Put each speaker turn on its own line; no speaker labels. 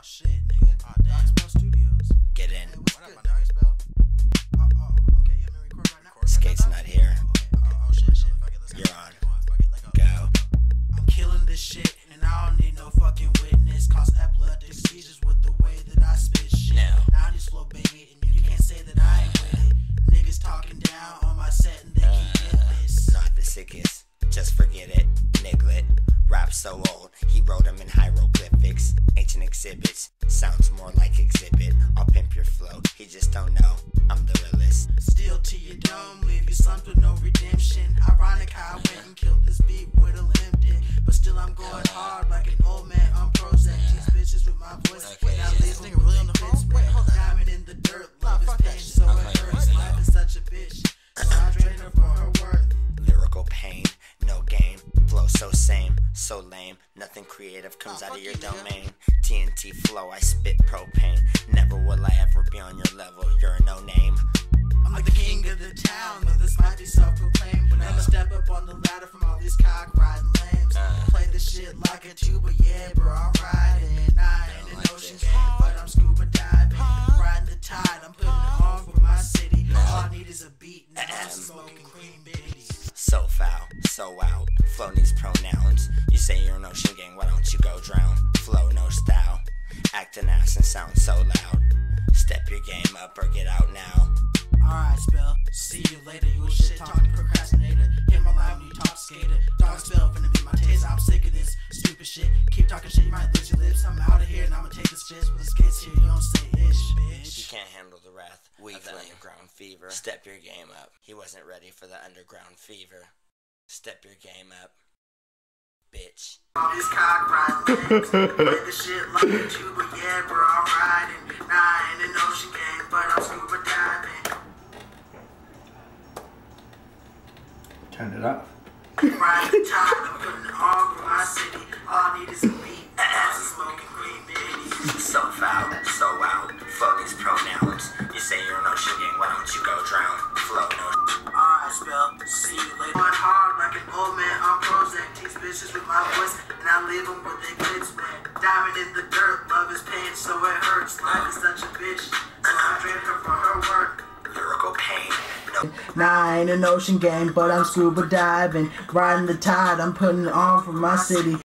shit, nigga. Oh, damn. Spell Studios.
Get in.
Hey, what's good, my dog? Spell. Okay. You want me to record right now?
Skate's not here.
Oh, shit. Fuck it. Let's go.
You're on.
Fuck it. Let go. I'm killing this shit, and I don't need no fucking witness. Cause epileptic seizures with the way that I spit shit. Now I just flow baby, and you can't say that I ain't with it. Niggas talking down on my set, and they can get this.
Not the sickest. Just forget it. Niglet. Rap so old, he wrote them in hieroglyphics. Ancient exhibits, sounds more like exhibit. I'll pimp your flow, he just don't know I'm the realest.
Steal to your dome, leave you slumped with no redemption. Ironic how I went and killed this beat with a Limpton. But still I'm going hard like an old man on Prozac. These bitches with my voice, when I leave them really on the phone. Diamond in the dirt, love is pain, so it hurts. Life is such a bitch, so I trade her for her worth.
Lyrical pain, no game. Flow so same, so lame. Nothing creative comes out of your domain. TNT flow, I spit propane. Never will I ever be on your level, you're a no name.
I'm like the king of the town, though this might be self-proclaimed. But never step up on the ladder from all these cock-riding lames. Play this shit like a tuba, yeah bro, I'm riding. I ain't an ocean game, but I'm scuba diving. Riding the tide, I'm putting it on for my city. All I need is a beat, now I'm smoking cream bitties.
So foul, so out. Flow needs pronouns. You say you're an ocean gang, why don't you go drown? Flow no style. Act an ass and sound so loud. Step your game up or get out now.
Alright, Spell. See you later, you a shit talking procrastinator. Hit my line when you talk skater. Dog Spell finna be my taser. I'm sick of this stupid shit. Keep talking shit, you might lose your lips. I'm out of here and I'ma take this fist. With the skates here, you don't say ish, bitch.
You can't handle the wrath of the underground fever. Step your game up. He wasn't ready for the underground fever. Step your game up, bitch.
All these cock riding legs. Play this shit like a tuba, yeah bro, I'm riding. Nah, I ain't an ocean game, but I'm scuba diving.
Turn it up.
Riding the tide, I'm putting it on for my city. All I need is a beat, ass and smoking green bitties.
So foul, so out. Flow needs pronouns. You say you're an ocean gang, why don't you go drown? Flow no.
Alright, Spell. See you later. Going hard like an old man on Prozac. These bitches with my voice, and I leave them with their glitz, man. Diamond in the dirt, love is pain, so it hurts. Life is such a bitch, so I trade her for her work.
Lyrical pain, no.
Nah, I ain't an ocean gang, but I'm scuba diving. Riding the tide, I'm putting it on for my city.